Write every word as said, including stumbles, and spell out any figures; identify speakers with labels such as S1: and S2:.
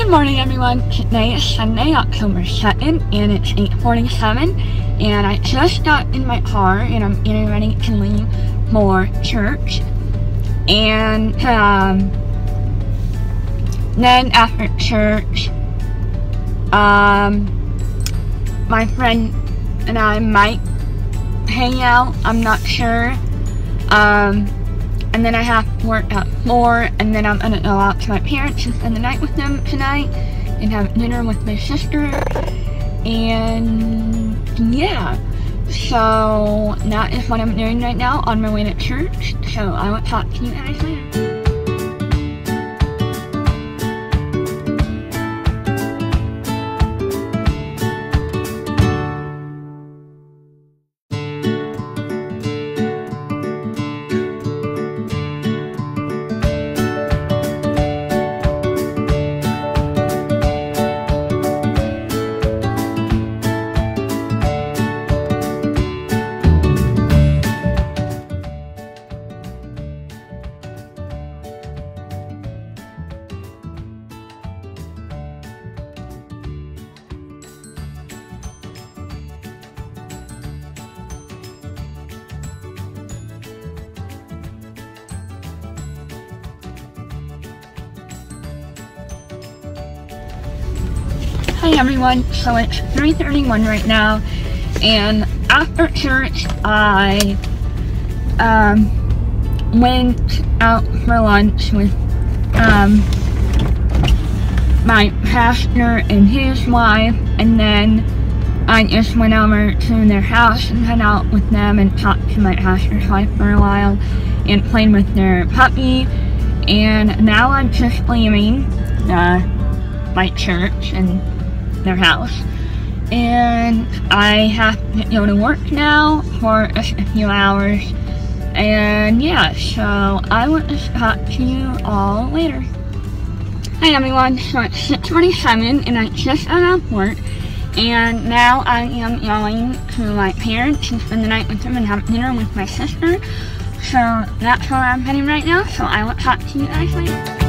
S1: Good morning, everyone. Today is Sunday, October second, and it's eight forty-seven, and I just got in my car, and I'm getting ready to leave for church. And, um, then after church, um, my friend and I might hang out, I'm not sure. Um, and then I have to work at four, and then I'm gonna go out to my parents and spend the night with them tonight, and have dinner with my sister, and yeah. So that is what I'm doing right now on my way to church, so I will talk to you guys later. Hi everyone, so it's three thirty-one right now, and after church I um, went out for lunch with um, my pastor and his wife, and then I just went over to their house and hung out with them and talked to my pastor's wife for a while and played with their puppy, and now I'm just leaving uh, my church and their house, and I have to go to work now for a few hours, and yeah, so I will just talk to you all later. Hi everyone, so it's six forty-seven and I just got out of work, and now I am going to my parents and spend the night with them and have dinner with my sister, so that's where I'm heading right now, so I will talk to you guys later.